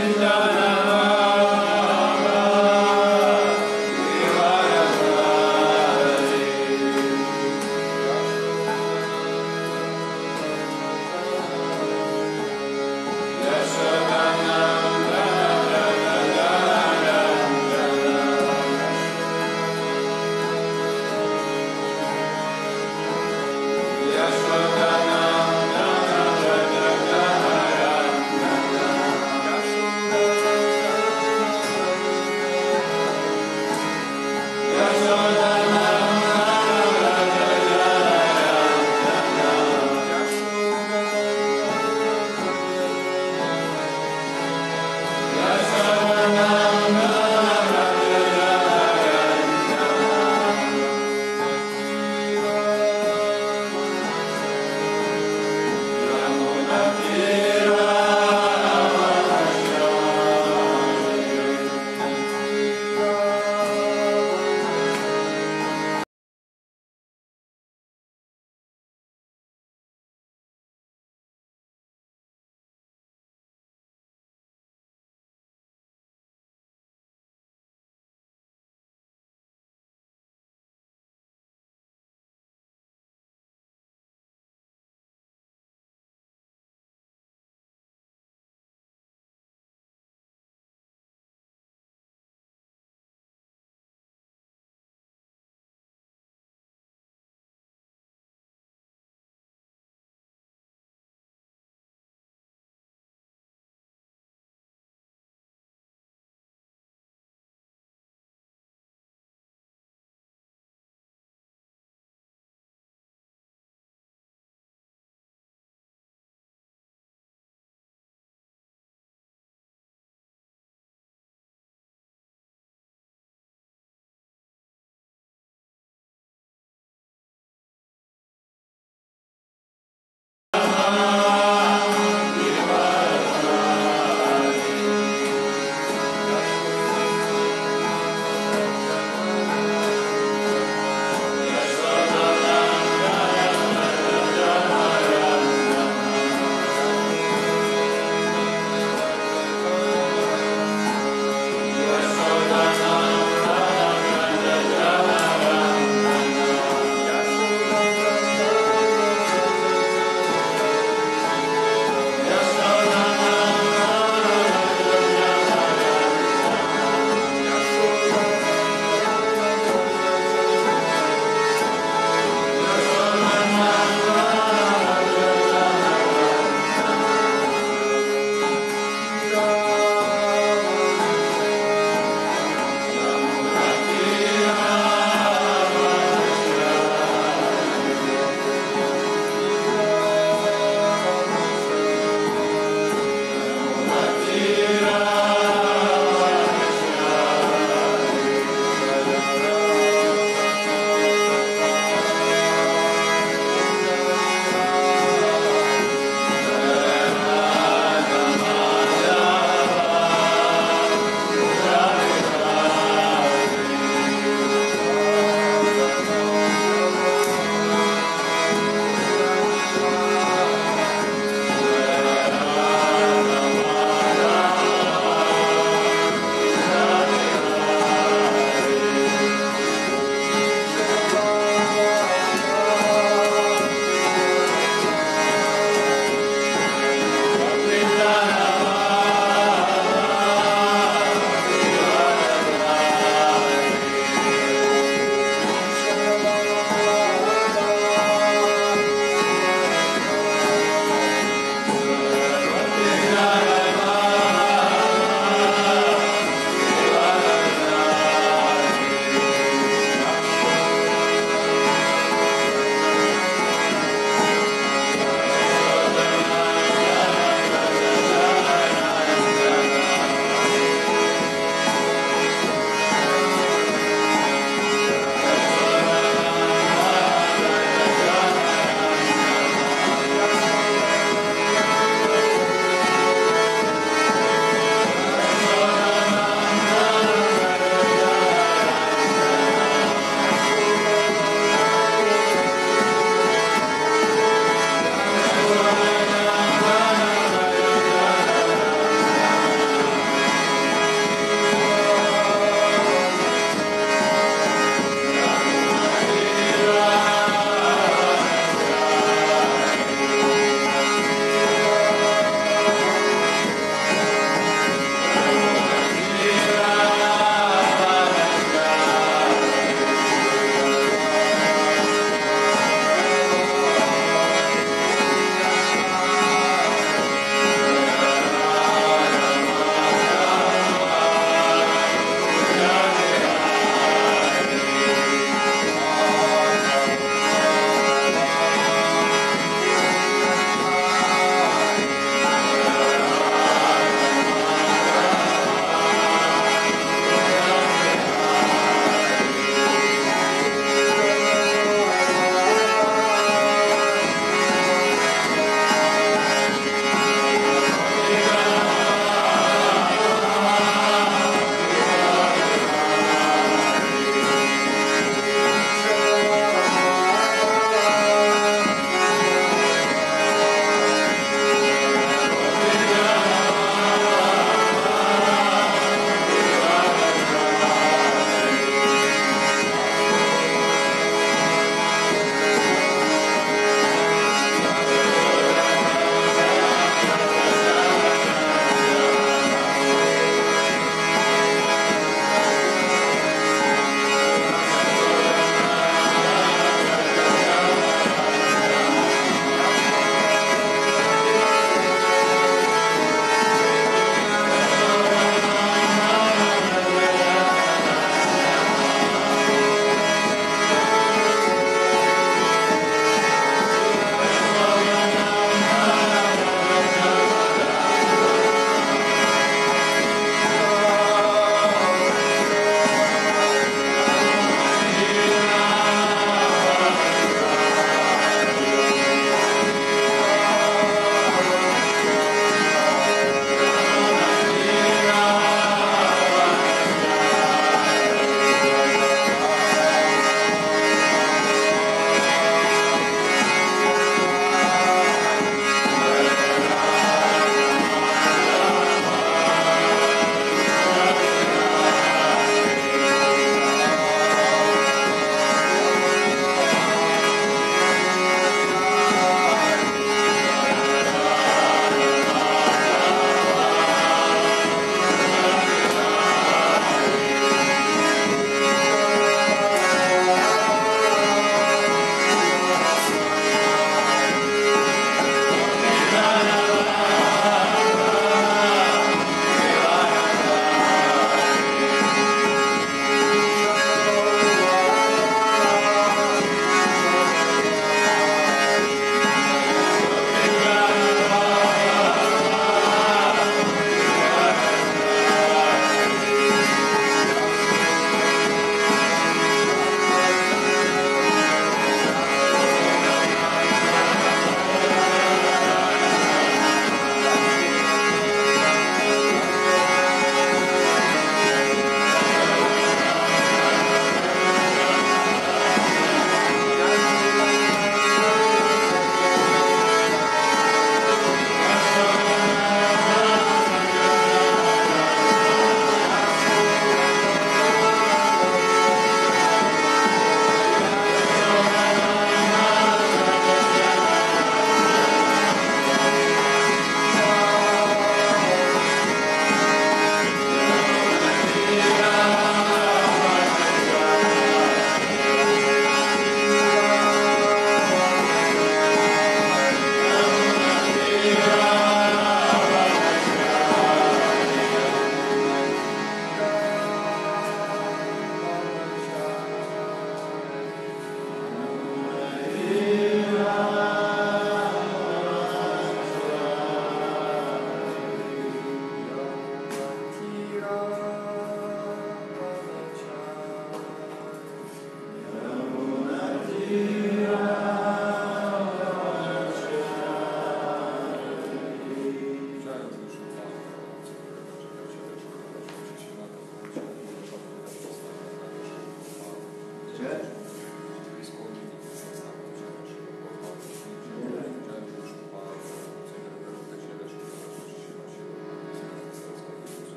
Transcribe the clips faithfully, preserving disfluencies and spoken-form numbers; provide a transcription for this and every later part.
Yashodananda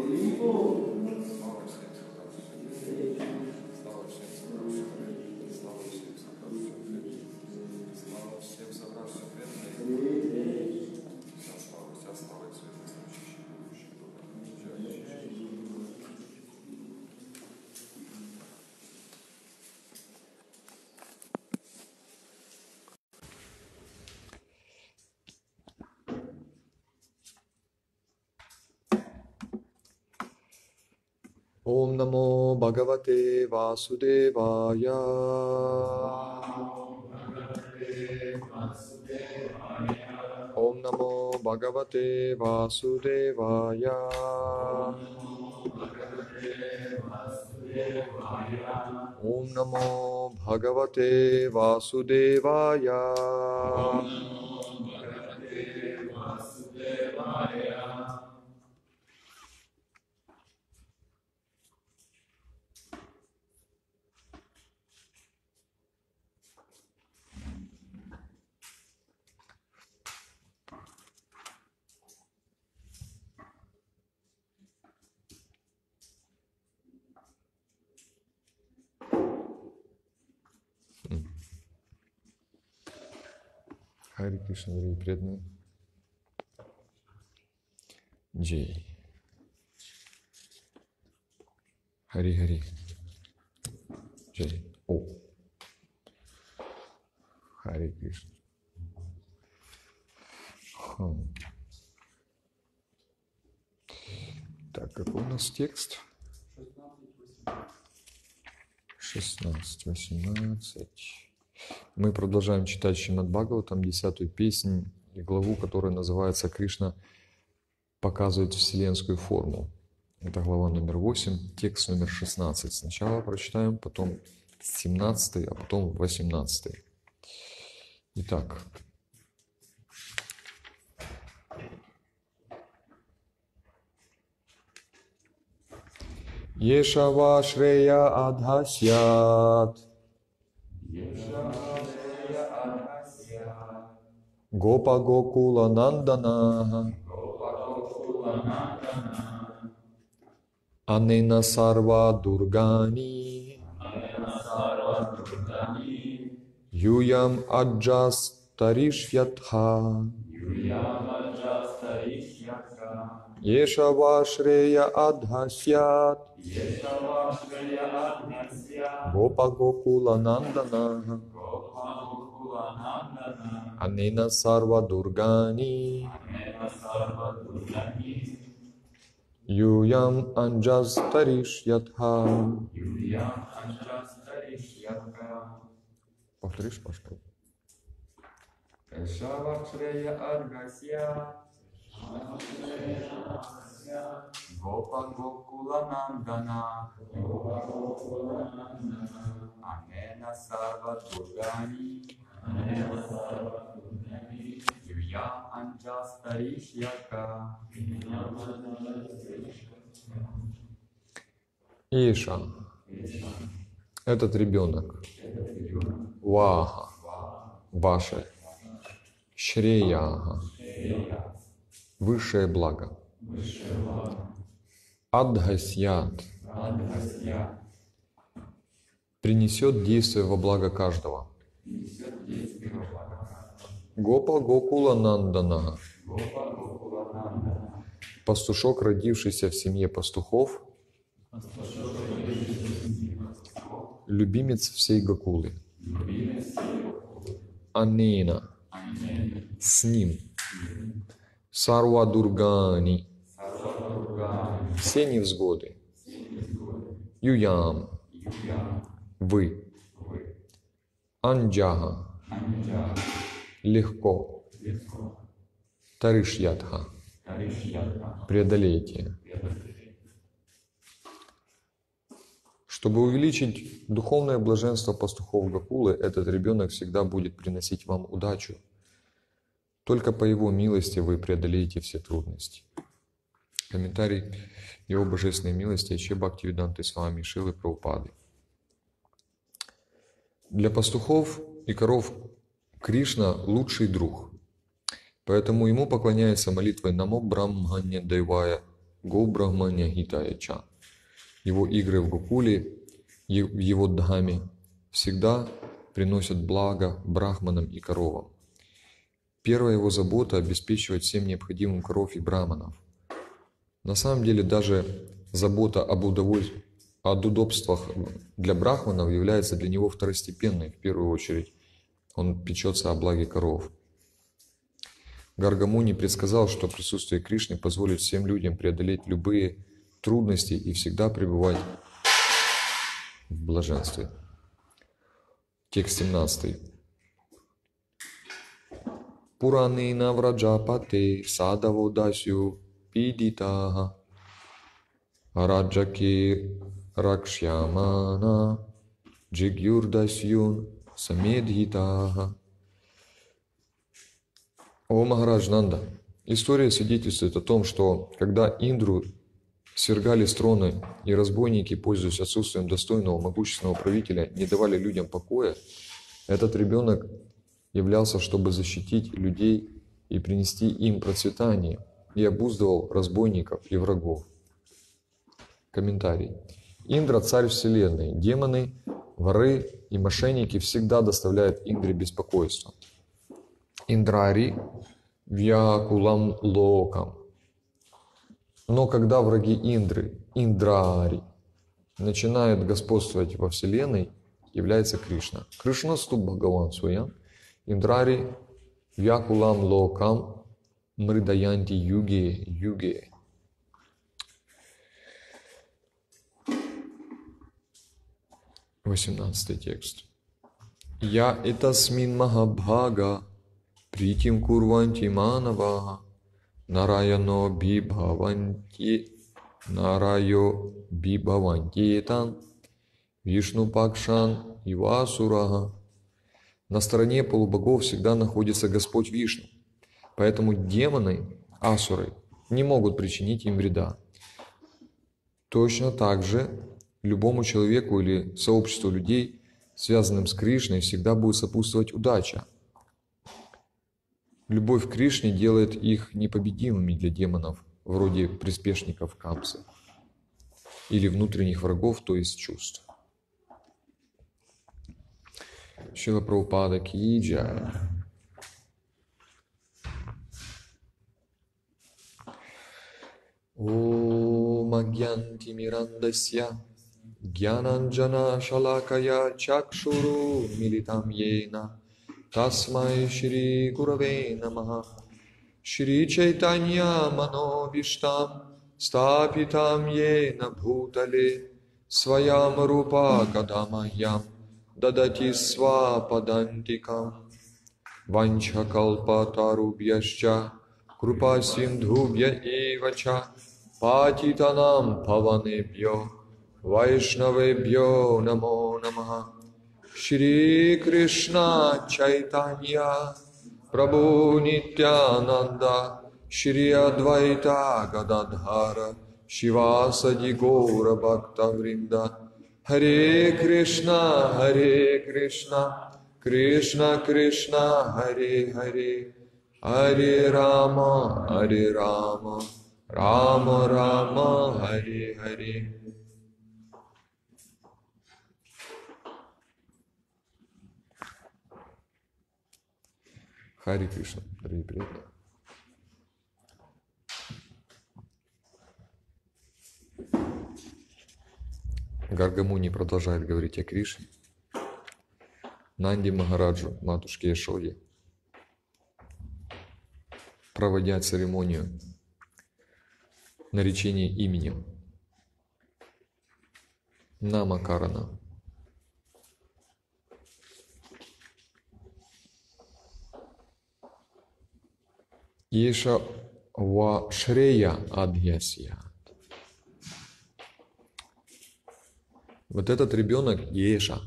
Om Namo Bhagavate Vasudevaya. Om Namo Bhagavate Vasudevaya. Om Namo Bhagavate Vasudevaya. Хари Кришна, дорогие преданные. Джей. Хари Хари. Джей. О. Хари Кришна. Хм. Так, какой у нас текст? шестнадцать, восемнадцать. Мы продолжаем читать Шримад Бхагаватам, десятую песнь и главу, которая называется «Кришна показывает вселенскую форму». Это глава номер восемь, текст номер шестнадцать. Сначала прочитаем, потом семнадцатый, а потом восемнадцатый. Итак. Ешава Шрея Адхасят Гопа Гокула Нандана Анена Сарва Дургани Юям Аджас Таришьятха Ешава Шрея Адхасят Гопа Гокула Нандана Анена Сарва Дургани Юям Анджас Таришьятха. Повторишь, пожалуйста? Ешава Шрея Адхасят Гопа Гокула Нандана Анена Сарва Дургани Юям Анджас Таришьятха. Иша. Этот ребенок. Ваха. Ваше. Шреяха. Высшее благо. Адхасят. Принесет действие во благо каждого. Гопа Гокула Нандана. Пастушок, родившийся в семье пастухов, любимец всей Гокулы. Анена. С ним. Сарва Дургани. Все невзгоды. Юям. Вы. Анджага. Легко. Таришьятха. Преодолейте. Чтобы увеличить духовное блаженство пастухов Гокулы, этот ребенок всегда будет приносить вам удачу. Только по его милости вы преодолеете все трудности. Комментарий Его Божественной милости Аче Бхактивиданты Свами Шилы Прабхупады. Для пастухов и коров Кришна – лучший друг. Поэтому ему поклоняется молитвой «Намо Брахмане Девая» Гобрахманя Хитаяча. Его игры в Гокуле, в его дхаме всегда приносят благо брахманам и коровам. Первая его забота – обеспечивать всем необходимым коров и браманов. На самом деле даже забота об, удоволь... об удобствах для брахманов является для него второстепенной. В первую очередь он печется о благе коров. Гаргамуни предсказал, что присутствие Кришны позволит всем людям преодолеть любые трудности и всегда пребывать в блаженстве. Текст семнадцатый. Пуранина враджапате садаводасю пидитаха раджаки ракшьямана джигюрдасюн самедхитаха. О Махарадж Нанда, история свидетельствует о том, что когда Индру свергали с трона и разбойники, пользуясь отсутствием достойного могущественного правителя, не давали людям покоя, этот ребенок являлся, чтобы защитить людей и принести им процветание, и обуздывал разбойников и врагов. Комментарий. Индра – царь вселенной. Демоны, воры и мошенники всегда доставляют Индре беспокойство. Индрари вьякулам локам. Но когда враги Индры, Индрари, начинают господствовать во Вселенной, является Кришна. Кришна ступ Бхагаван Своям. Индрари вьякулам локам мридаянти юге юге. восемнадцатый текст. Я этасмин махабхага притим курванти манаваха нараяно бибхаванти нарайо бибхавантитан вишну пакшан ивасурага. На стороне полубогов всегда находится Господь Вишну, поэтому демоны, асуры, не могут причинить им вреда. Точно так же любому человеку или сообществу людей, связанным с Кришной, всегда будет сопутствовать удача. Любовь к Кришне делает их непобедимыми для демонов, вроде приспешников Камсы, или внутренних врагов, то есть чувств. Шрила Прабхупада ки джай. Ом агьянти мирандасья гьянанджана шалакая чакшуру милитам йена тасмай шри гураве намаха шри чайтанья манобиштам стапитам йена бхутале сваям рупа кадамаям дадати свападантикам ванчакалпатарубьяшча крупа синдхубья ивача патитанам паванебьё вайшнавебьё намо намаха. Шри Кришна Чайтанья Прабху Нитянанда Шри Адвайта Гададхара Шивасади Гора Бхакта Вринда. Харе Кришна, Харе Кришна, Кришна Кришна, Харе Харе, Харе Рама, Харе Рама, Рама Рама, Харе Харе. Харе Кришна, дорогие преданные. Гаргамуни продолжает говорить о Кришне. Нанди Махараджу, матушке Яшоде, проводя церемонию наречения именем Намакарана, Еша ва Шрея Адьясья. Вот этот ребенок Еша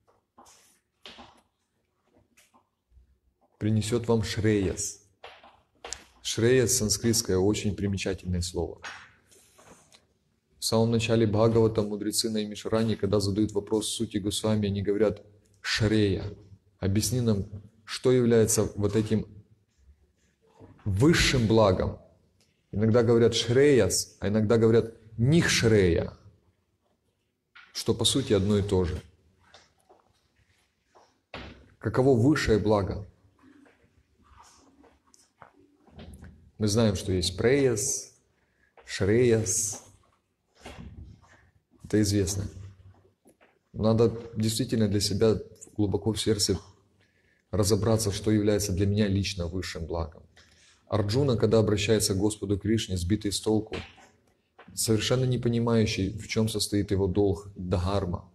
принесет вам Шреяс. Шреяс санскритское очень примечательное слово. В самом начале Бхагавата мудрецы на Наймишаране, когда задают вопрос сути Госвами, они говорят Шрея. Объясни нам, что является вот этим высшим благом. Иногда говорят шреяс, а иногда говорят нихшрея, что по сути одно и то же. Каково высшее благо? Мы знаем, что есть преяс, шреяс. Это известно. Надо действительно для себя глубоко в сердце разобраться, что является для меня лично высшим благом. Арджуна, когда обращается к Господу Кришне, сбитый с толку, совершенно не понимающий, в чем состоит его долг, дхарма.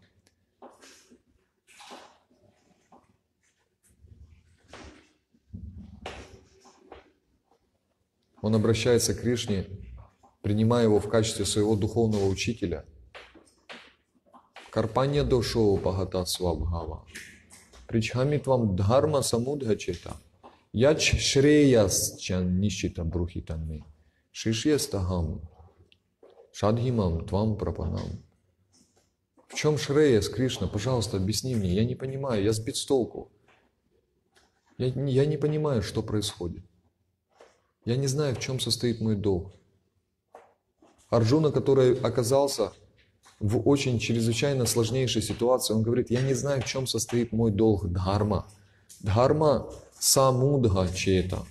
Он обращается к Кришне, принимая его в качестве своего духовного учителя. Карпанья дошо бхагата свабхава. Причхами твам дхарма самудхачета. Яч шреяс чан нищита брухитанми. Шишьестахам. Шадхимам твам прапанам. В чем шреяс, Кришна? Пожалуйста, объясни мне. Я не понимаю, я сбит с толку. Я, я не понимаю, что происходит. Я не знаю, в чем состоит мой долг. Арджуна, который оказался в очень чрезвычайно сложнейшей ситуации, он говорит, я не знаю, в чем состоит мой долг, дхарма. Дхарма самудха чета.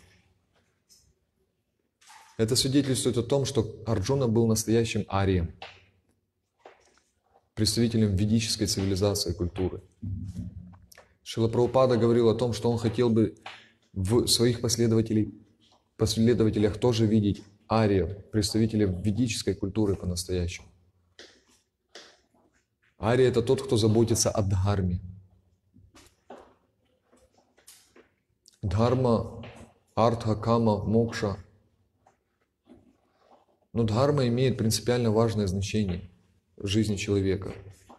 Это свидетельствует о том, что Арджуна был настоящим арием, представителем ведической цивилизации и культуры. Шрила Прабхупада говорил о том, что он хотел бы в своих последователей, последователях тоже видеть ариев, представителей ведической культуры по-настоящему. Ария – это тот, кто заботится о дхарме. Дхарма, артха, кама, мокша. Но дхарма имеет принципиально важное значение в жизни человека,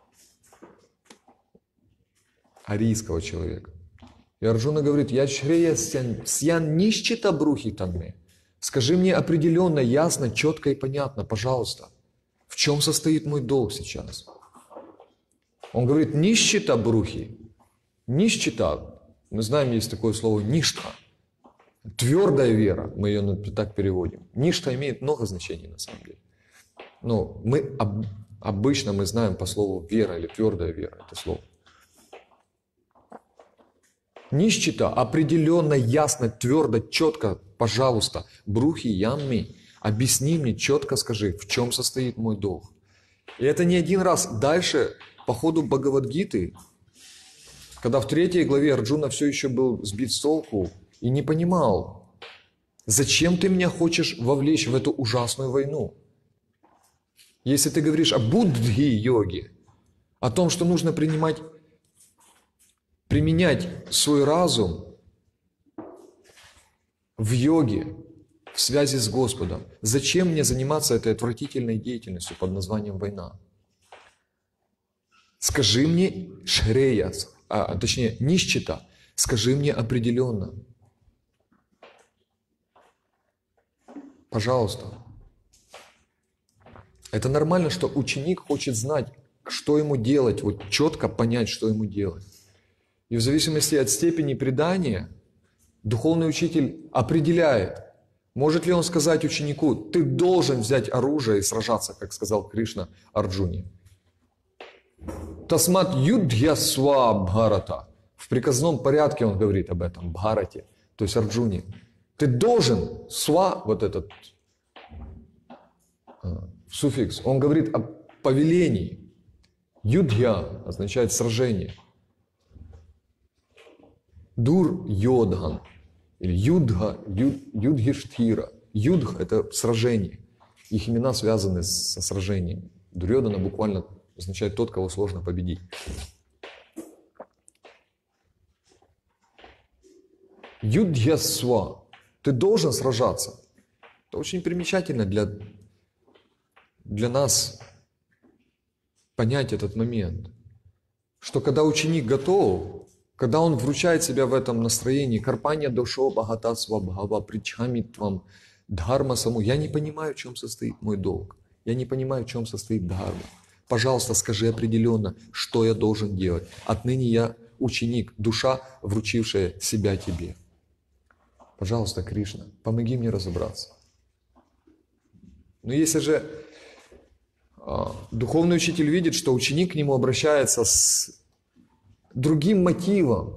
арийского человека. И Арджуна говорит, я шрея сьян нищита брухи танме. Скажи мне определенно, ясно, четко и понятно, пожалуйста, в чем состоит мой долг сейчас? Он говорит, нищита брухи. Нищита, мы знаем, есть такое слово ништха. Твердая вера, мы ее так переводим. Ништха имеет много значений на самом деле. Но мы об, обычно мы знаем по слову вера или твердая вера это слово. Нищита определенно, ясно, твердо, четко, пожалуйста, брухи ямми, объясни мне, четко скажи, в чем состоит мой долг. И это не один раз. Дальше, по ходу Бхагавад-гиты, когда в третьей главе Арджуна все еще был сбит с толку и не понимал, зачем ты меня хочешь вовлечь в эту ужасную войну. Если ты говоришь о буддхи-йоге, о том, что нужно принимать, применять свой разум в йоге, в связи с Господом, зачем мне заниматься этой отвратительной деятельностью под названием война? Скажи мне шреяс, а точнее нищита, скажи мне определенно. Пожалуйста. Это нормально, что ученик хочет знать, что ему делать, вот четко понять, что ему делать. И в зависимости от степени предания, духовный учитель определяет, может ли он сказать ученику, ты должен взять оружие и сражаться, как сказал Кришна Арджуне. Тасмат юдхья сва бхарата. В приказном порядке он говорит об этом, бхарате, то есть Арджуне. Ты должен, сва, вот этот а, суффикс, он говорит о повелении. Юдхья означает сражение. Дур йодхан, или юдха, юд, юдхиштхира. Юдх – это сражение. Их имена связаны со сражением. Дурьодана буквально означает тот, кого сложно победить. Юдхьясва. Ты должен сражаться. Это очень примечательно для, для нас понять этот момент. Что когда ученик готов, когда он вручает себя в этом настроении, карпанья дошо бхагата свабхава причхами твам дхарма саму. Я не понимаю, в чем состоит мой долг. Я не понимаю, в чем состоит дхарма. Пожалуйста, скажи определенно, что я должен делать. Отныне я ученик, душа, вручившая себя тебе. Пожалуйста, Кришна, помоги мне разобраться. Но если же а, духовный учитель видит, что ученик к нему обращается с другим мотивом,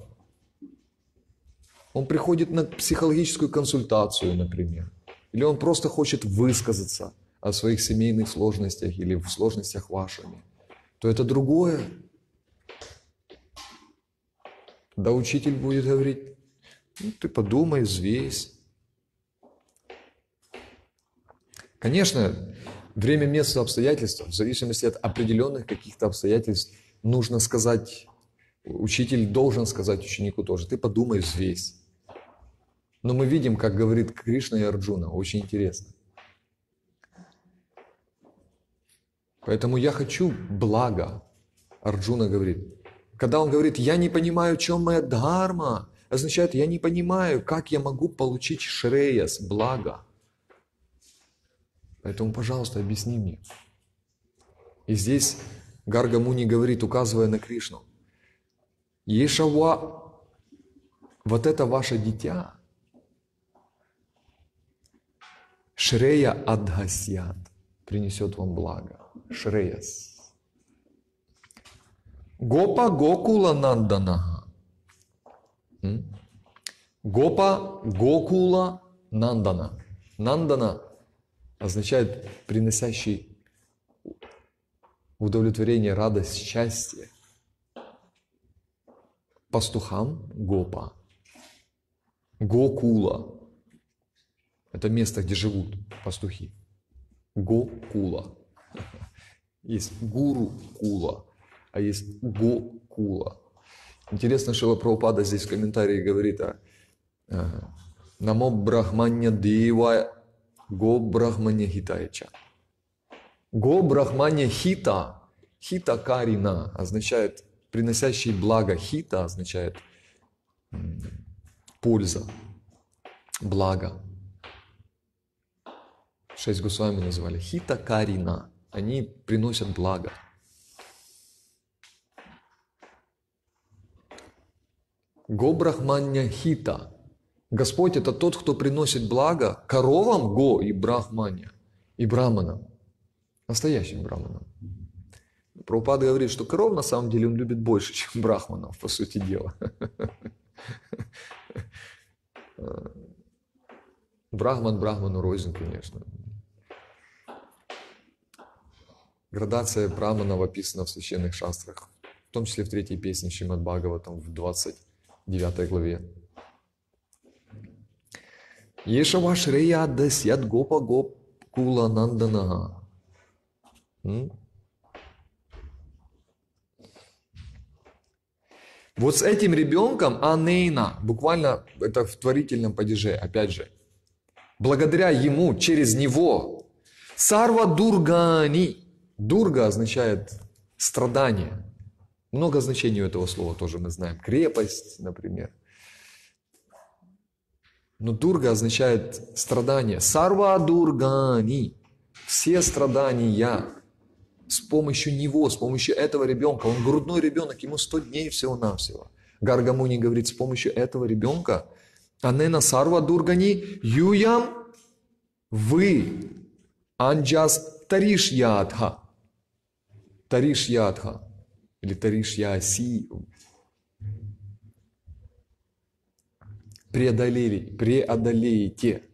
он приходит на психологическую консультацию, например, или он просто хочет высказаться о своих семейных сложностях или в сложностях вашими, то это другое. Да, учитель будет говорить, ну, ты подумай, взвесь. Конечно, время, место, обстоятельства, в зависимости от определенных каких-то обстоятельств, нужно сказать, учитель должен сказать ученику тоже, ты подумай, взвесь. Но мы видим, как говорит Кришна и Арджуна, очень интересно. Поэтому я хочу блага, Арджуна говорит. Когда он говорит, я не понимаю, в чем моя дхарма, означает, я не понимаю, как я могу получить шреяс, благо. Поэтому, пожалуйста, объясни мне. И здесь Гарга Муни говорит, указывая на Кришну, Ешава, вот это ваше дитя, Шрея Адхасьят, принесет вам благо. Шреяс. Гопа Гокула Нанданаха. Гопа Гокула Нандана. Нандана означает приносящий удовлетворение, радость, счастье. Пастухам Гопа. Гокула. Это место, где живут пастухи. Гокула. Есть гуру Кула, а есть Гокула. Интересно, что Прабхупада здесь в комментарии говорит о Намо Брахманья Дева Го Брахманья Хитаяча. Го Брахманья Хита, Хита Карина означает приносящий благо. Хита означает польза, благо. Шесть Госвами называли Хита Карина. Они приносят благо. Го Брахманья Хита. Господь это тот, кто приносит благо коровам Го и Брахманья, и браманам, настоящим браманам. Прабхупада говорит, что коров на самом деле он любит больше, чем брахманов, по сути дела. Брахман брахману рознь, конечно. Градация браманов описана в священных шастрах, в том числе в третьей песне Шримад Бхагаватам в двадцать девятой главе. Ешава Шрея Дасьят Гопа Гоп Кула Нандана. Вот с этим ребенком Анейна, буквально это в творительном падеже, опять же, благодаря ему, через него, Сарва Дургани. Дурга означает страдание. Много значений у этого слова тоже мы знаем. Крепость, например. Но Дурга означает страдание. Сарва Дургани. Все страдания с помощью него, с помощью этого ребенка. Он грудной ребенок, ему сто дней всего-навсего. Гарга Муни говорит, с помощью этого ребенка Анена Сарва Дургани Юям вы Анджас Тариш Ядха. Тариш Ядха. Или Тариш Яси. Преодолели, преодолеете.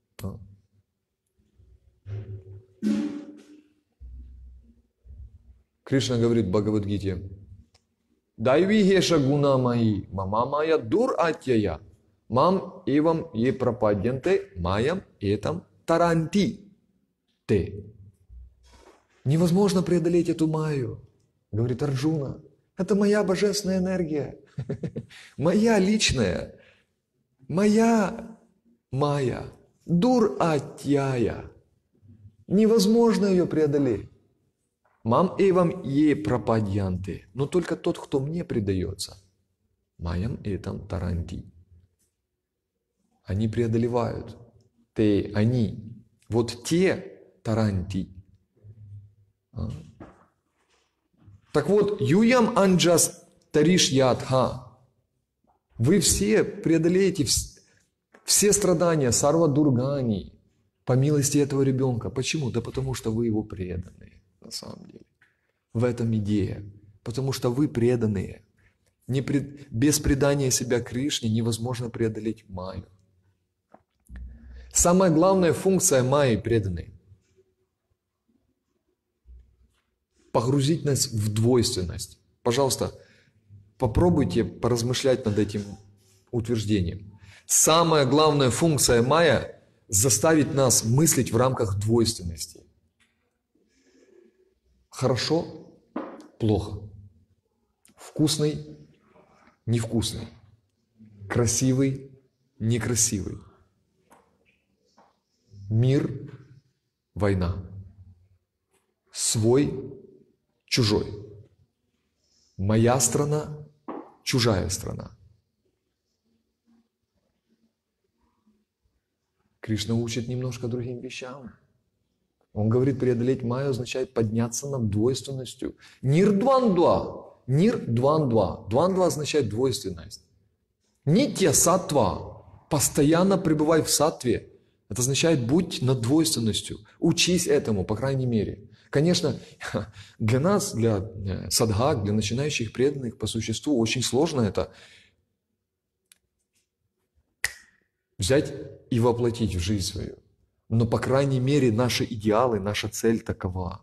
Кришна говорит в Бхагавад-гите: Дайвигеша гуна маи, мама майя дур атьяя, мам эвам е пропаденте, маям этам таранти те. Невозможно преодолеть эту майю, говорит Арджуна. Это моя божественная энергия, моя личная, моя майя, дур атьяя. Невозможно ее преодолеть. Мам эвам е пропадьянты, но только тот, кто мне предается. Маям этам таранти. Они преодолевают. Те, они. Вот те таранти. А. Так вот, юям анджас тариш ядха. Вы все преодолеете все страдания сарва дургани. По милости этого ребенка. Почему? Да потому что вы его преданные, на самом деле. В этом идея. Потому что вы преданные. Не пред... Без предания себя Кришне невозможно преодолеть майю. Самая главная функция майи преданной – погрузить нас в двойственность. Пожалуйста, попробуйте поразмышлять над этим утверждением. Самая главная функция майя – заставить нас мыслить в рамках двойственности. Хорошо, плохо. Вкусный, невкусный. Красивый, некрасивый. Мир, война. Свой, чужой. Моя страна, чужая страна. Кришна учит немножко другим вещам. Он говорит, преодолеть майю означает подняться над двойственностью. Нирдвандва. Нирдвандва. Двандва означает двойственность. Нитья саттва. Постоянно пребывай в саттве. Это означает будь над двойственностью. Учись этому, по крайней мере. Конечно, для нас, для садхак, для начинающих преданных по существу очень сложно это взять и воплотить в жизнь свою. Но, по крайней мере, наши идеалы, наша цель такова.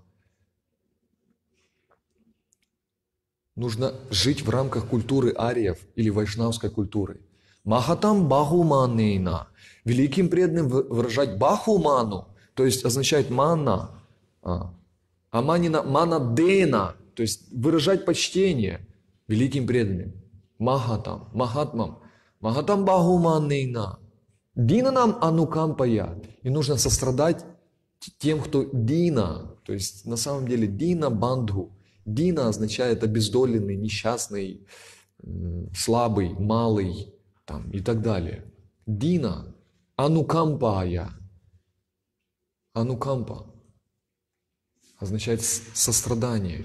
Нужно жить в рамках культуры ариев или вайшнавской культуры. Махатам бахуманейна. Великим преданным выражать бахуману, то есть означает мана. А, а манина, манадена, то есть выражать почтение великим преданным. Махатам, махатмам. Махатам бахуманейна. Динанам анукампая. И нужно сострадать тем, кто дина. То есть на самом деле дина бандху. Дина означает обездоленный, несчастный, слабый, малый там, и так далее. Дина анукампая. Анукампа означает сострадание.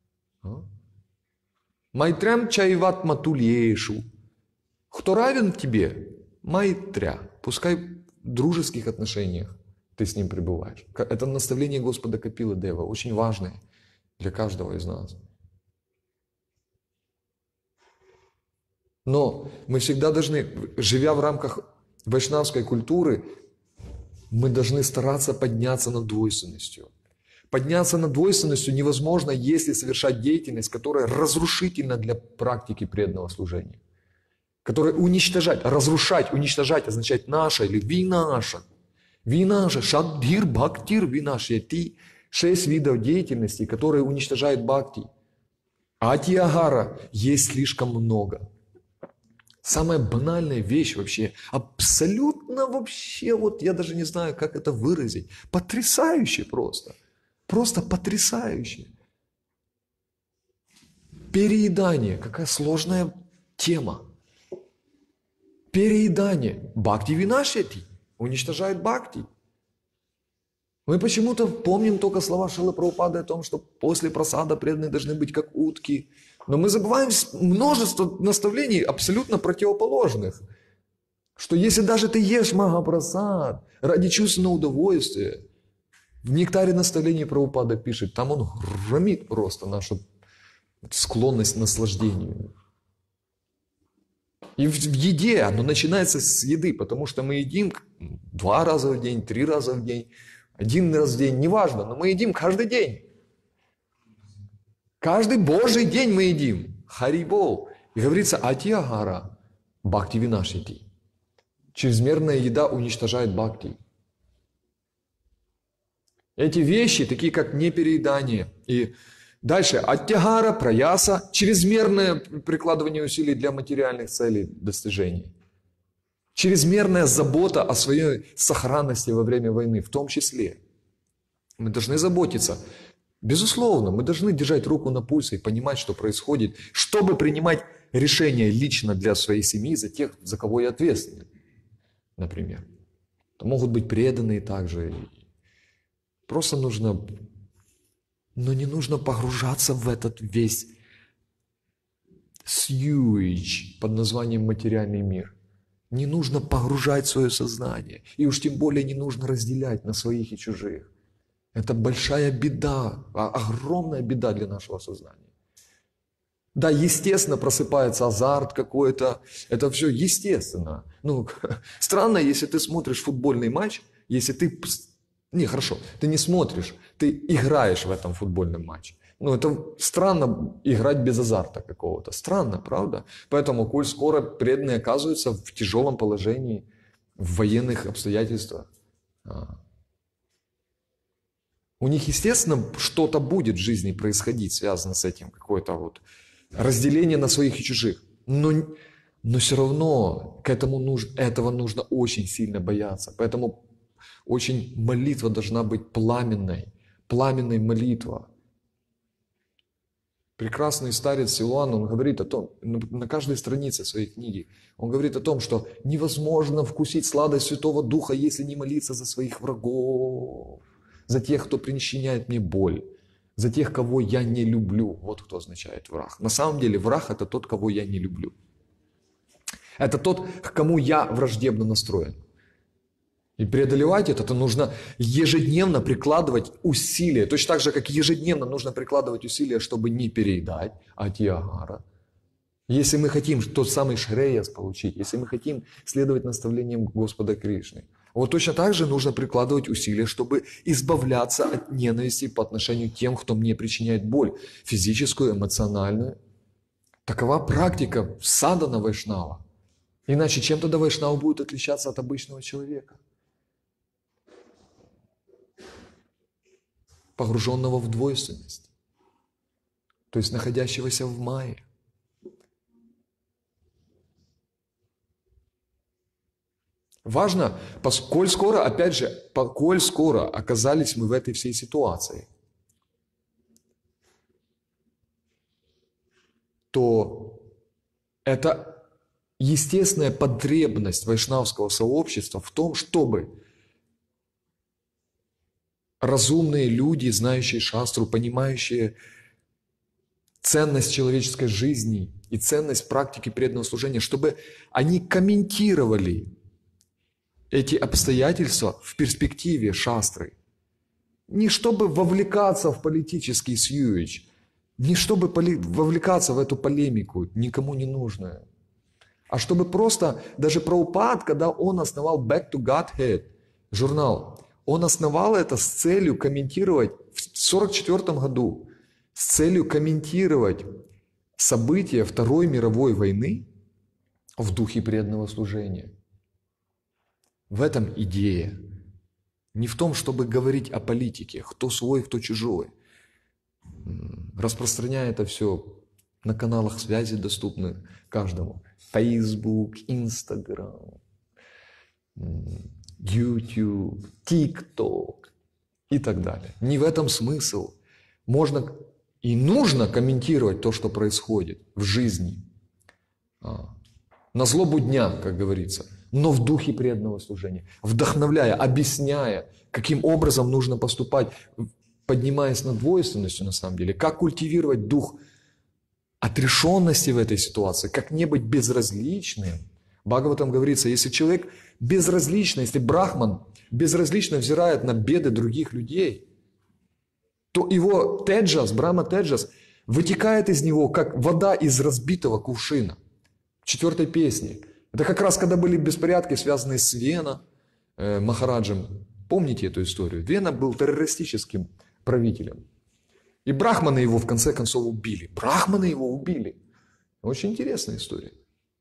Майтрям чайват матульешу. Кто равен тебе? Майтря. Пускай в дружеских отношениях ты с ним пребываешь. Это наставление Господа Капила Дева, очень важное для каждого из нас. Но мы всегда должны, живя в рамках вайшнавской культуры, мы должны стараться подняться над двойственностью. Подняться над двойственностью невозможно, если совершать деятельность, которая разрушительна для практики преданного служения. Которая уничтожать, разрушать, уничтожать означает наша или винаша. Винаша, шаддхир, бхактир, винашьяти. Шесть видов деятельности, которые уничтожают бхакти. Атиагара есть слишком много. Самая банальная вещь вообще, абсолютно вообще, вот я даже не знаю, как это выразить. Потрясающе просто. Просто потрясающе. Переедание. Какая сложная тема. Переедание. Бхакти винашьяти. Уничтожает бхакти. Мы почему-то помним только слова Шрилы Прабхупады о том, что после прасада преданные должны быть как утки. Но мы забываем множество наставлений абсолютно противоположных. Что если даже ты ешь махапрасад ради чувственного удовольствия, в нектаре наставлений Прабхупада пишет, там он громит просто нашу склонность к наслаждению. И в еде оно начинается с еды, потому что мы едим два раза в день, три раза в день, один раз в день, неважно, но мы едим каждый день. Каждый Божий день мы едим. Харибол. И говорится, атиагара, бхакти винашьяти. Чрезмерная еда уничтожает бхакти. Эти вещи, такие как непереедание и дальше, аттягара, праяса, чрезмерное прикладывание усилий для материальных целей достижений. Чрезмерная забота о своей сохранности во время войны, в том числе. Мы должны заботиться. Безусловно, мы должны держать руку на пульсе и понимать, что происходит, чтобы принимать решения лично для своей семьи, за тех, за кого я ответственен, например. Это могут быть преданные также. Просто нужно... Но не нужно погружаться в этот весь sewage под названием материальный мир. Не нужно погружать свое сознание. И уж тем более не нужно разделять на своих и чужих. Это большая беда, огромная беда для нашего сознания. Да, естественно, просыпается азарт какой-то. Это все естественно. Ну, странно, если ты смотришь футбольный матч, если ты... Не, хорошо, ты не смотришь, ты играешь в этом футбольном матче. Ну, это странно играть без азарта какого-то. Странно, правда? Поэтому, коль скоро преданные оказываются в тяжелом положении, в военных обстоятельствах, у них, естественно, что-то будет в жизни происходить, связано с этим, какое-то вот разделение на своих и чужих. Но, но все равно к этому нужно, этого нужно очень сильно бояться. Поэтому очень молитва должна быть пламенной, пламенной молитва. Прекрасный старец Силуан, он говорит о том, на каждой странице своей книги, он говорит о том, что невозможно вкусить сладость Святого Духа, если не молиться за своих врагов, за тех, кто причиняет мне боль, за тех, кого я не люблю. Вот кто означает враг. На самом деле враг – это тот, кого я не люблю. Это тот, к кому я враждебно настроен. И преодолевать это, то нужно ежедневно прикладывать усилия. Точно так же, как ежедневно нужно прикладывать усилия, чтобы не переедать атьягара. Если мы хотим тот самый шреяс получить, если мы хотим следовать наставлениям Господа Кришны, вот точно так же нужно прикладывать усилия, чтобы избавляться от ненависти по отношению к тем, кто мне причиняет боль, физическую, эмоциональную. Такова практика садхана вайшнава. Иначе чем тогда вайшнава будет отличаться от обычного человека? Погруженного в двойственность, то есть находящегося в майе. Важно, коль скоро, опять же, коль скоро оказались мы в этой всей ситуации, то это естественная потребность вайшнавского сообщества в том, чтобы разумные люди, знающие шастру, понимающие ценность человеческой жизни и ценность практики преданного служения, чтобы они комментировали эти обстоятельства в перспективе шастры. Не чтобы вовлекаться в политический сьюич, не чтобы вовлекаться в эту полемику, никому не нужную, а чтобы просто, даже Прабхупад, когда он основал Back to Godhead журнал, он основал это с целью комментировать в сорок четвёртом году, с целью комментировать события Второй мировой войны в духе преданного служения. В этом идея. Не в том, чтобы говорить о политике, кто свой, кто чужой. Распространяя это все на каналах связи, доступных каждому. Facebook, Instagram, YouTube, TikTok и так далее. Не в этом смысл. Можно и нужно комментировать то, что происходит в жизни. На злобу дня, как говорится, но в духе преданного служения, вдохновляя, объясняя, каким образом нужно поступать, поднимаясь над двойственностью на самом деле, как культивировать дух отрешенности в этой ситуации, как не быть безразличным. В Бхагаватам говорится, если человек безразлично, если брахман безразлично взирает на беды других людей, то его теджас, брахма теджас, вытекает из него, как вода из разбитого кувшина. В четвертой песне. Это как раз когда были беспорядки, связанные с Вена, э, Махараджем. Помните эту историю? Вена был террористическим правителем. И брахманы его в конце концов убили. Брахманы его убили. Очень интересная история.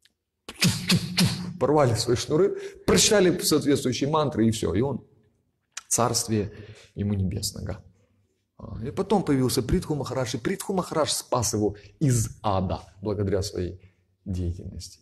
Порвали свои шнуры, прочитали соответствующие мантры и все. И он царствие ему небесного. И потом появился Притху Махарадж. И Притху Махарадж спас его из ада благодаря своей деятельности.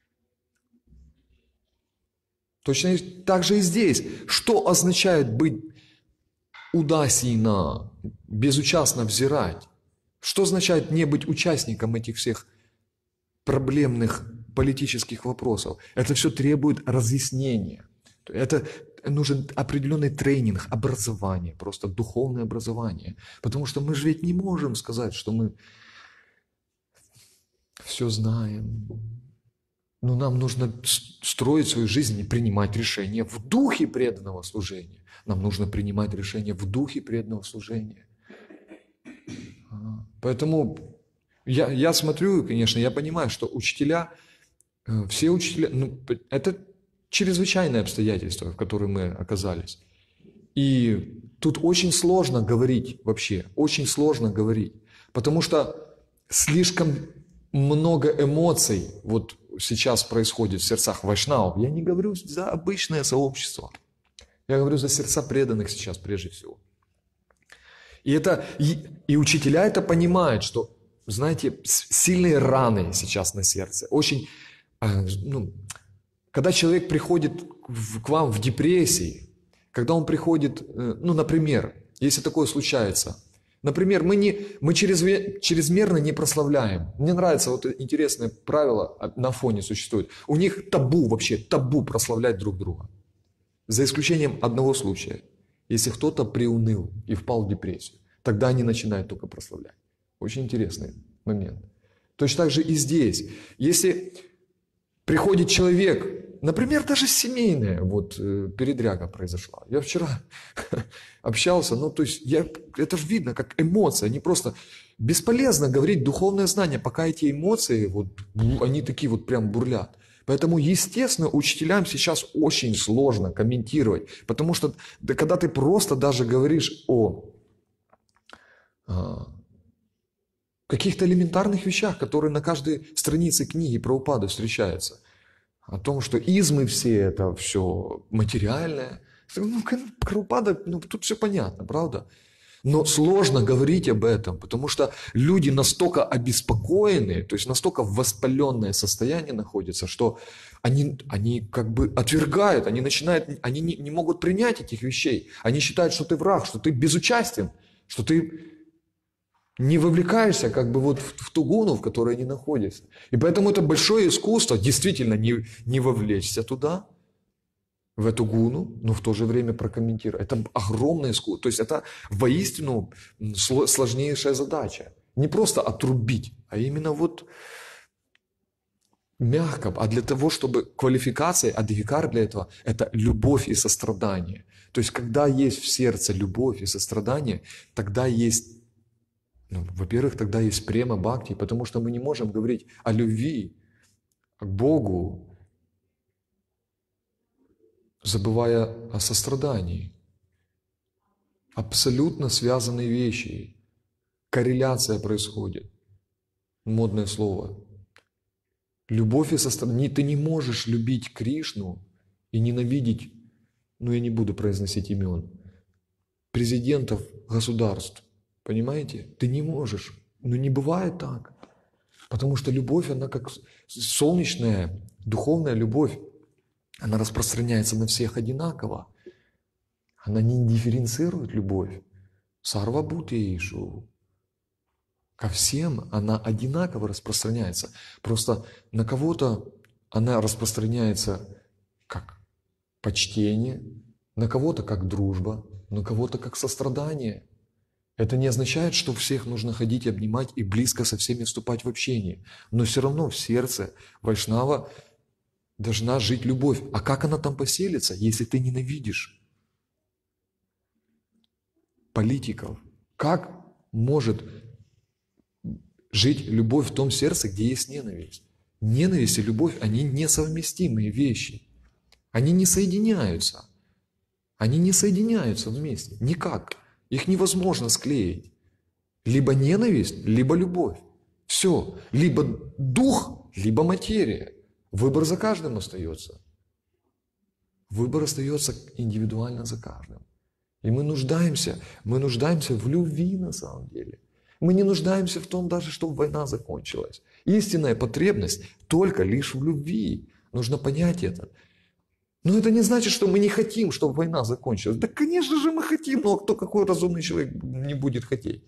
Точно так же и здесь. Что означает быть удасина, безучастно взирать? Что означает не быть участником этих всех проблемных политических вопросов? Это все требует разъяснения. Это нужен определенный тренинг, образование, просто духовное образование. Потому что мы же ведь не можем сказать, что мы все знаем. Но нам нужно строить свою жизнь и принимать решения в духе преданного служения. Нам нужно принимать решения в духе преданного служения. Поэтому я, я смотрю, конечно, я понимаю, что учителя, все учителя, ну, это чрезвычайные обстоятельства, в которые мы оказались. И тут очень сложно говорить вообще, очень сложно говорить, потому что слишком много эмоций вот сейчас происходит в сердцах вайшнавов. Я не говорю за обычное сообщество, я говорю за сердца преданных сейчас прежде всего. И, это, и, и учителя это понимают, что, знаете, сильные раны сейчас на сердце. Очень, ну, когда человек приходит в, к вам в депрессии, когда он приходит, ну, например, если такое случается, например, мы, не, мы чрезмер, чрезмерно не прославляем. Мне нравится, вот интересное правило на фоне существует. У них табу вообще, табу прославлять друг друга. За исключением одного случая. Если кто-то приуныл и впал в депрессию, тогда они начинают только прославлять. Очень интересный момент. Точно так же и здесь. Если приходит человек, например, даже семейная вот, передряга произошла. Я вчера общался, ну то есть я, это же видно, как эмоции. Они просто бесполезно говорить духовное знание, пока эти эмоции, вот, они такие вот прям бурлят. Поэтому, естественно, учителям сейчас очень сложно комментировать, потому что да, когда ты просто даже говоришь о, о каких-то элементарных вещах, которые на каждой странице книги Прабхупады встречаются, о том, что измы все это все материальное, ну, Прабхупада, ну, тут все понятно, правда? Но сложно говорить об этом, потому что люди настолько обеспокоены, то есть настолько в воспаленное состояние находятся, что они, они как бы отвергают, они начинают, они не, не могут принять этих вещей. Они считают, что ты враг, что ты безучастен, что ты не вовлекаешься как бы вот в, в ту гуну, в которой они находятся. И поэтому это большое искусство действительно не, не вовлечься туда, в эту гуну, но в то же время прокомментировать. Это огромное искусство. То есть это воистину сложнейшая задача. Не просто отрубить, а именно вот мягко. А для того, чтобы квалификация, адхикар для этого, это любовь и сострадание. То есть когда есть в сердце любовь и сострадание, тогда есть, ну, во-первых, тогда есть према бхакти, потому что мы не можем говорить о любви к Богу, забывая о сострадании. Абсолютно связанные вещи. Корреляция происходит. Модное слово. Любовь и сострадание. Ты не можешь любить Кришну и ненавидеть, ну я не буду произносить имен, президентов государств. Понимаете? Ты не можешь. Но не бывает так. Потому что любовь, она как солнечная, духовная любовь. Она распространяется на всех одинаково. Она не дифференцирует любовь. Сарвабхутешу. Ко всем она одинаково распространяется. Просто на кого-то она распространяется как почтение, на кого-то как дружба, на кого-то как сострадание. Это не означает, что всех нужно ходить, обнимать и близко со всеми вступать в общение. Но все равно в сердце вайшнава должна жить любовь. А как она там поселится, если ты ненавидишь политиков? Как может жить любовь в том сердце, где есть ненависть? Ненависть и любовь, они несовместимые вещи. Они не соединяются. Они не соединяются вместе. Никак. Их невозможно склеить. Либо ненависть, либо любовь. Все. Либо дух, либо материя. Выбор за каждым остается. Выбор остается индивидуально за каждым. И мы нуждаемся, мы нуждаемся в любви на самом деле. Мы не нуждаемся в том даже, чтобы война закончилась. Истинная потребность только лишь в любви. Нужно понять это. Но это не значит, что мы не хотим, чтобы война закончилась. Да, конечно же, мы хотим, но кто какой разумный человек не будет хотеть?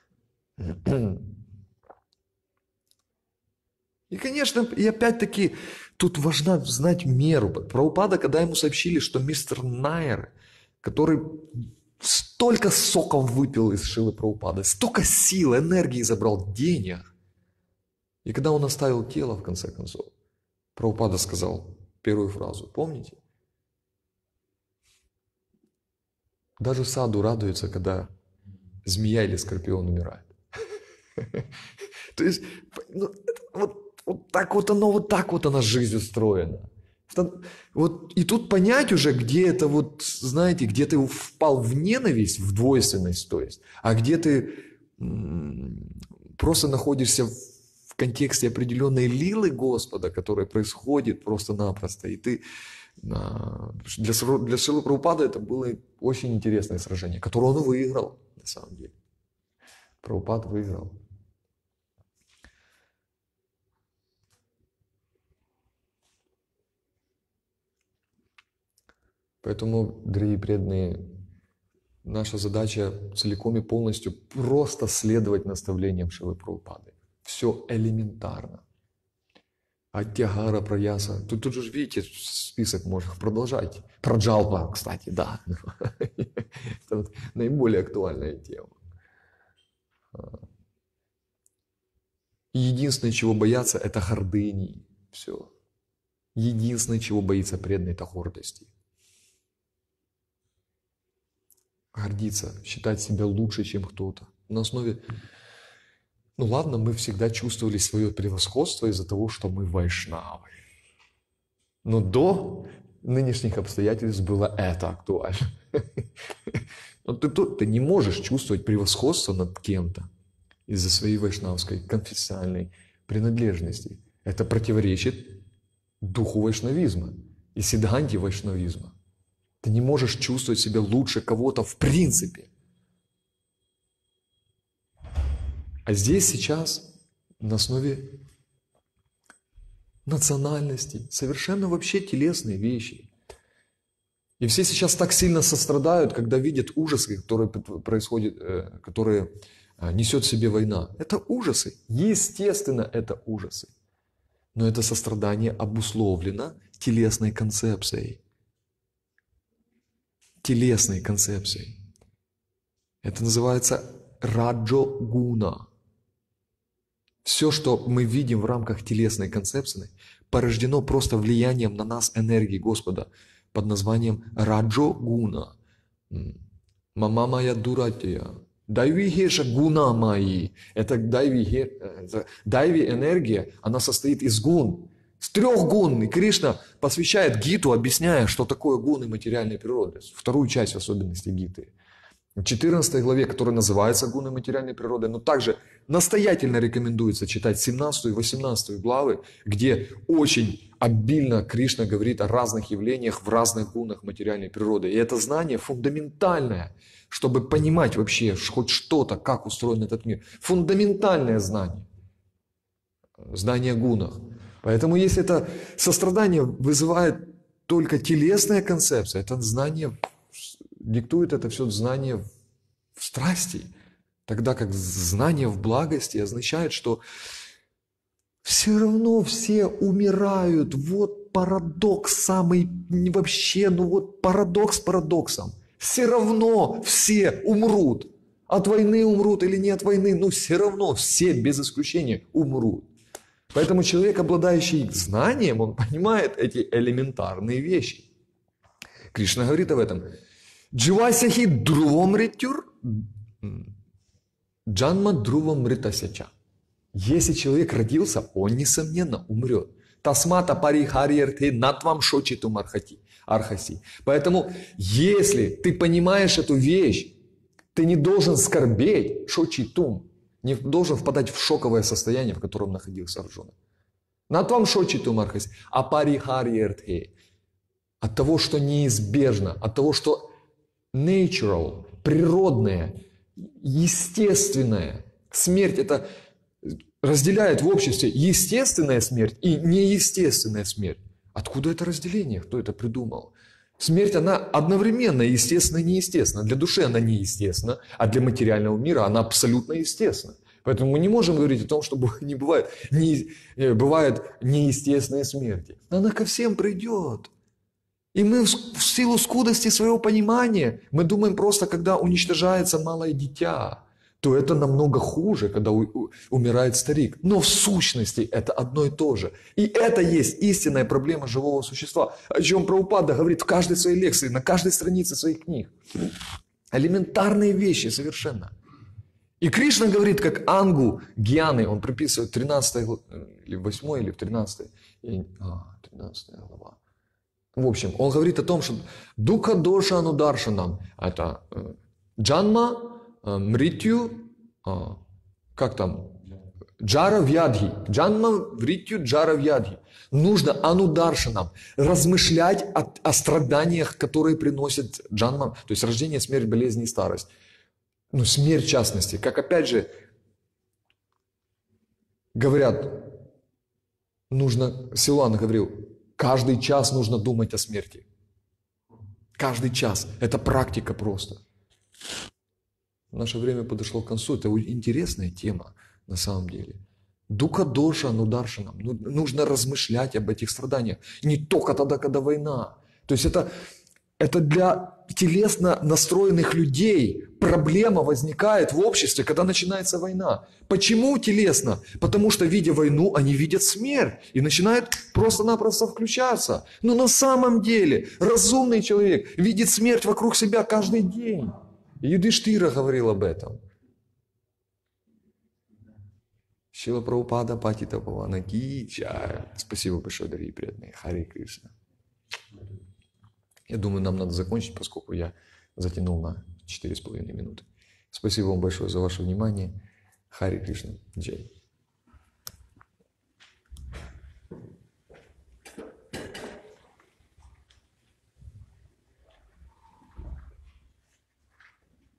И, конечно, и опять-таки, тут важно знать меру. Прабхупада, когда ему сообщили, что мистер Найер, который столько соков выпил из Шилы Прабхупады, столько сил, энергии забрал, денег. И когда он оставил тело, в конце концов, Прабхупада сказал первую фразу, помните? Даже саду радуется, когда змея или скорпион умирает. То есть, ну, вот, вот так вот оно, вот так вот она жизнь устроена. Вот, и тут понять уже, где это вот, знаете, где ты впал в ненависть, в двойственность, то есть, а где ты просто находишься в контексте определенной лилы Господа, которая происходит просто-напросто, и ты... Для, для Шрилы Прабхупады это было очень интересное сражение, которое он выиграл, на самом деле. Прабхупад выиграл. Поэтому, дорогие преданные, наша задача целиком и полностью просто следовать наставлениям Шрилы Прабхупады. Все элементарно. Аттягара, Праяса. Тут, тут же видите список, можно продолжать. Про Джалпа, кстати, да. Это вот наиболее актуальная тема. Единственное, чего бояться, это гордыни. Все. Единственное, чего боится преданный, это гордости. Гордиться, считать себя лучше, чем кто-то. На основе... Ну ладно, мы всегда чувствовали свое превосходство из-за того, что мы вайшнавы. Но до нынешних обстоятельств было это актуально. Но ты, ты, ты не можешь чувствовать превосходство над кем-то из-за своей вайшнавской конфессиональной принадлежности. Это противоречит духу вайшнавизма и сиддханте вайшнавизма. Ты не можешь чувствовать себя лучше кого-то в принципе. А здесь сейчас на основе национальности совершенно вообще телесные вещи. И все сейчас так сильно сострадают, когда видят ужасы, которые происходят, которые несет в себе война. Это ужасы. Естественно, это ужасы. Но это сострадание обусловлено телесной концепцией. Телесной концепцией. Это называется раджогуна. Все, что мы видим в рамках телесной концепции, порождено просто влиянием на нас энергии Господа под названием раджогуна. Мама моя дуратия. Дайвихеша гуна мои. Это дайви, дайви энергия, она состоит из гун. С трех гун. И Кришна посвящает Гиту, объясняя, что такое гуны материальной природы. Вторую часть особенностей Гиты. В четырнадцатой главе, которая называется «Гуны материальной природы», но также настоятельно рекомендуется читать семнадцатую и восемнадцатую главы, где очень обильно Кришна говорит о разных явлениях в разных гунах материальной природы. И это знание фундаментальное, чтобы понимать вообще хоть что-то, как устроен этот мир. Фундаментальное знание. Знание о гунах. Поэтому если это сострадание вызывает только телесная концепция, это знание... диктует это все знание в страсти, тогда как знание в благости означает, что все равно все умирают. Вот парадокс самый вообще, ну вот парадокс парадоксом. Все равно все умрут. От войны умрут или не от войны, но все равно все без исключения умрут. Поэтому человек, обладающий знанием, он понимает эти элементарные вещи. Кришна говорит об этом. Дживасяхи друвам ритюр, джанма друвам ритасяча. Если человек родился, он, несомненно, умрет. Тасмата парихарьерты натвам шочитум архаси. Поэтому, если ты понимаешь эту вещь, ты не должен скорбеть, шочитум, не должен впадать в шоковое состояние, в котором находился Арджуна. Натвам шочитум архаси. А парихарьерты. От того, что неизбежно, от того, что natural, природное, естественное. Смерть это разделяет в обществе естественная смерть и неестественная смерть. Откуда это разделение? Кто это придумал? Смерть, она одновременно естественна и неестественна. Для души она неестественна, а для материального мира она абсолютно естественна. Поэтому мы не можем говорить о том, что не бывает, не, бывают неестественные смерти. Она ко всем придет. И мы в силу скудости своего понимания, мы думаем просто, когда уничтожается малое дитя, то это намного хуже, когда у- у- умирает старик. Но в сущности это одно и то же. И это есть истинная проблема живого существа, о чем Прабхупада говорит в каждой своей лекции, на каждой странице своих книг. Элементарные вещи совершенно. И Кришна говорит, как Ангу Гьяны, он приписывает в тринадцатой гл- или в восьмой, или в тринадцатой, я- а, тринадцатая глава. В общем, он говорит о том, что Духа Доша Анударшанам, это э, Джанма, э, Мритью, а, как там, Джара Вьядхи, Джанма Мритью Джара Вьядхи. Нужно Анударшанам размышлять о, о страданиях, которые приносят Джанма, то есть рождение, смерть, болезнь и старость. Ну, смерть в частности, как опять же говорят, нужно, Силуан говорил, каждый час нужно думать о смерти. Каждый час. Это практика просто. Наше время подошло к концу. Это интересная тема на самом деле. Духа Доша Анударшанам. Ну, нужно размышлять об этих страданиях. Не только тогда, когда война. То есть это, это для телесно настроенных людей проблема возникает в обществе, когда начинается война. Почему телесно? Потому что, видя войну, они видят смерть и начинают просто-напросто включаться. Но на самом деле разумный человек видит смерть вокруг себя каждый день. И Юдиштхира говорил об этом. Шрила Прабхупада Патита Павана Ки Джай. Спасибо большое, дорогие преданные. Харе Кришна. Я думаю, нам надо закончить, поскольку я затянул на четыре с половиной минуты. Спасибо вам большое за ваше внимание. Харе Кришна. Джай.